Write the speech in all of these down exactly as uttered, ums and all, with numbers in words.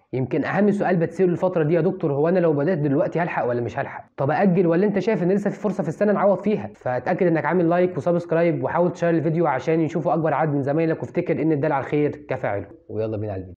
يمكن اهم سؤال بتساله الفتره دي: يا دكتور هو انا لو بدات دلوقتي هلحق ولا مش هلحق؟ طب ااجل ولا انت شايف ان لسه في فرصه في السنه نعوض فيها؟ فاتاكد انك عامل لايك وسبسكرايب، وحاول تشير الفيديو عشان يشوفوا اكبر عدد من زمايلك، وافتكر ان الدال على الخير كفاعله. ويلا بينا على الفيديو.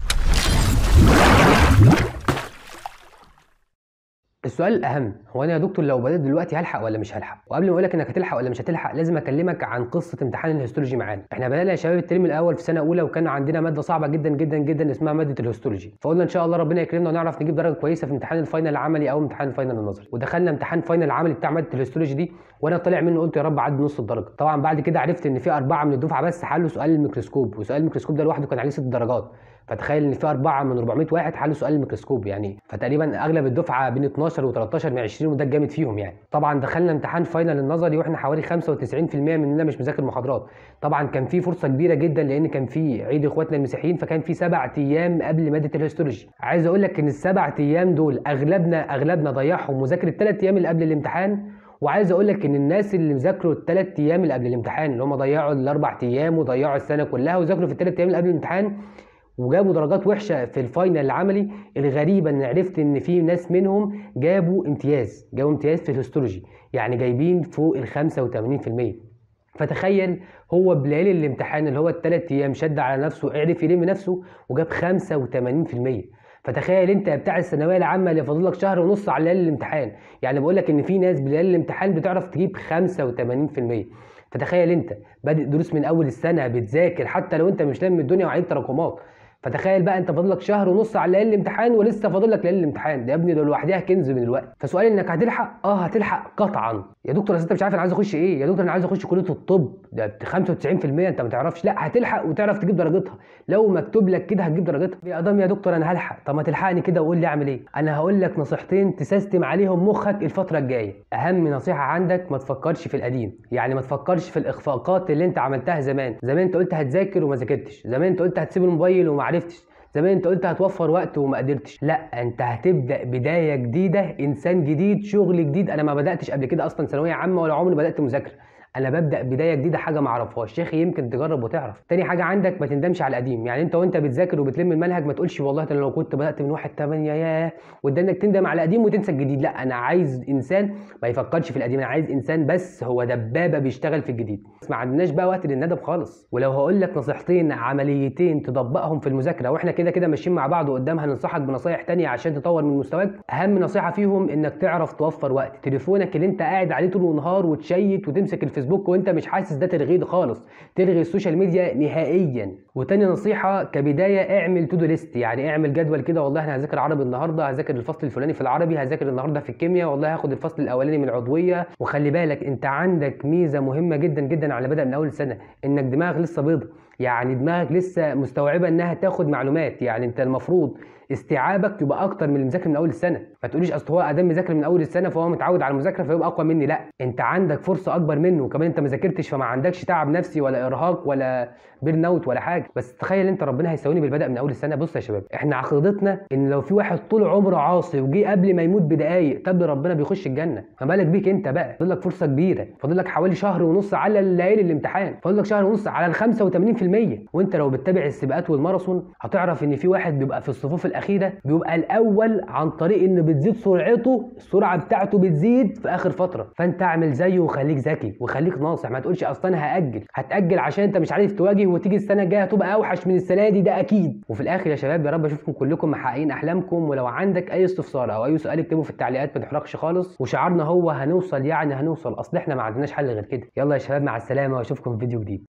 السؤال الاهم هو: انا يا دكتور لو بدات دلوقتي هلحق ولا مش هلحق؟ وقبل ما اقول لك انك هتلحق ولا مش هتلحق، لازم اكلمك عن قصه امتحان الهيستولوجي معانا. احنا بدانا يا شباب الترم الاول في سنه اولى، وكان عندنا ماده صعبه جدا جدا جدا اسمها ماده الهيستولوجي، فقلنا ان شاء الله ربنا يكرمنا ونعرف نجيب درجه كويسه في امتحان الفاينل العملي او امتحان الفاينل النظري. ودخلنا امتحان فاينل العملي بتاع ماده الهيستولوجي دي، وانا طالع منه قلت يا رب عدي نص الدرجه. طبعا بعد كده عرفت ان في اربعه من الدفعه بس حلوا سؤال الميكروسكوب، وسؤال الميكروسكوب ده لوحده كان عليه ست درجات. فتخيل ان في اربعه من أربعمائة واحد حلوا سؤال الميكروسكوب، يعني فتقريبا اغلب الدفعه بين اتناشر و13 من عشرين، وده الجامد فيهم يعني. طبعا دخلنا امتحان فاينل النظري واحنا حوالي خمسة وتسعين في المية مننا مش مذاكر محاضرات. طبعا كان في فرصه كبيره جدا لان كان في عيد اخواتنا المسيحيين، فكان في سبع ايام قبل ماده الهيستولوجي. عايز اقول لك ان السبع ايام دول اغلبنا اغلبنا ضيعهم مذاكره الثلاث ايام اللي قبل الامتحان. وعايز اقول لك ان الناس اللي ذاكروا الثلاث ايام اللي قبل الامتحان، اللي هم ضيعوا الاربع ايام وضيعوا السنه كلها وذاكروا في الثلاث ايام اللي قبل الامتحان وجابوا درجات وحشه في الفاينل العملي، الغريبه ان عرفت ان في ناس منهم جابوا امتياز، جابوا امتياز في الهيستولوجي، يعني جايبين فوق ال خمسة وثمانين في المية. فتخيل هو بليالي الامتحان اللي هو الثلاث ايام شد على نفسه، عرف يلم نفسه وجاب خمسة وثمانين في المية. فتخيل انت بتاع الثانويه العامه اللي فاضل لك شهر ونص على ليالي الامتحان، يعني بقول لك ان في ناس بليالي الامتحان بتعرف تجيب خمسة وثمانين في المية. فتخيل انت بادئ دروس من اول السنه بتذاكر حتى لو انت مش لام الدنيا وعيد تراكمات. فتخيل بقى انت فاضل لك شهر ونص على ليالي الامتحان ولسه فاضل لك ليالي الامتحان، ده يا ابني ده لوحدها كنز من الوقت. فسؤال انك هتلحق، اه هتلحق قطعا. يا دكتور انت مش عارف انا عايز اخش ايه؟ يا دكتور انا عايز اخش كليه الطب، ده خمسة وتسعين في المية انت ما تعرفش. لا هتلحق وتعرف تجيب درجتها، لو مكتوب لك كده هتجيب درجتها. يا ادم يا دكتور انا هلحق، طب ما تلحقني كده وقول لي اعمل ايه؟ انا هقول لك نصيحتين تسيستم عليهم مخك الفتره الجايه. اهم نصيحه عندك: ما تفكرش في القديم، يعني ما تفكرش في الاخفاقات اللي انت عملتها زمان. زمان انت قلت هتذاكر وما ذاكرتش، زمان انت قلت هتسيب الموبايل وما عرفتش، زمان انت قلت هتوفر وقت وما قدرتش. لا انت هتبدا بدايه جديده، انسان جديد، شغل جديد. انا ما بداتش قبل كده اصلا ثانويه عامه ولا عمري بدات مذاكره، انا ببدا بدايه جديده، حاجه ما اعرفهاش. يا اخي يمكن تجرب وتعرف. تاني حاجه عندك: ما تندمش على القديم، يعني انت وانت بتذاكر وبتلم المنهج ما تقولش والله انا لو كنت بدات من واحد تمانية ياه، وادانك تندم على القديم وتنسى الجديد. لا انا عايز انسان ما يفكرش في القديم، انا عايز انسان بس هو دبابه بيشتغل في الجديد. ما عندناش بقى وقت للندم خالص. ولو هقول لك نصيحتين عمليتين تطبقهم في المذاكره واحنا كده كده ماشيين مع بعض، وقدام هننصحك بنصايح تانية عشان تطور من مستواك، اهم نصيحه فيهم انك تعرف توفر وقت. تليفونك اللي انت قاعد عليه طول النهار وتشيت وتمسك الفيسبوك وانت مش حاسس، ده تلغيه خالص، تلغي السوشيال ميديا نهائيا. وتاني نصيحه كبدايه: اعمل تو دو ليست، يعني اعمل جدول كده. والله انا هذاكر عربي النهارده، هذاكر الفصل الفلاني في العربي، هذاكر النهارده في الكيمياء، والله هاخد الفصل الاولاني من العضويه. وخلي بالك انت عندك ميزه مهمه جدا جدا على بدا من اول السنه، انك دماغك لسه بيضه، يعني دماغك لسه مستوعبه انها تاخد معلومات. يعني انت المفروض استيعابك يبقى اكتر من المذاكره من اول السنه. ما تقوليش اصل هو ادام مذاكر من اول السنه فهو متعود على المذاكره فيبقى اقوى مني. لا انت عندك فرصه اكبر منه، وكمان انت ما ذاكرتش فما عندكش تعب نفسي ولا ارهاق ولا بيرن اوت ولا حاجه. بس تخيل انت ربنا هيساويني بالبدء من اول السنه. بص يا شباب، احنا عقيدتنا ان لو في واحد طول عمره عاصي وجي قبل ما يموت بدقايق تاب ربنا بيخش الجنه، ما بالك بيك انت بقى؟ فاضل لك فرصه كبيره، فاضل لك حوالي شهر ونص على الليالي الامتحان، فاضل لك شهر ونص على ال خمسة وثمانين في المية. وانت لو بتتابع السباقات والماراثون هتعرف ان في واحد بيبقى في الصفوف الاخيره بيبقى الاول عن طريق ان بتزيد سرعته، السرعه بتاعته بتزيد في اخر فتره. فانت اعمل زيه وخليك ذكي وخليك ناصح، ما تقولش اصل انا هاجل هتاجل عشان انت مش عارف تواجه وتيجي السنه الجايه هتبقى اوحش من السنه دي، ده اكيد. وفي الاخر يا شباب يا رب اشوفكم كلكم محققين احلامكم. ولو عندك اي استفسار او اي سؤال اكتبه في التعليقات، ما تحرجش خالص. وشعارنا هو هنوصل، يعني هنوصل، اصل احنا ما عندناش حل غير كده. يلا يا شباب مع السلامه واشوفكم في فيديو جديد.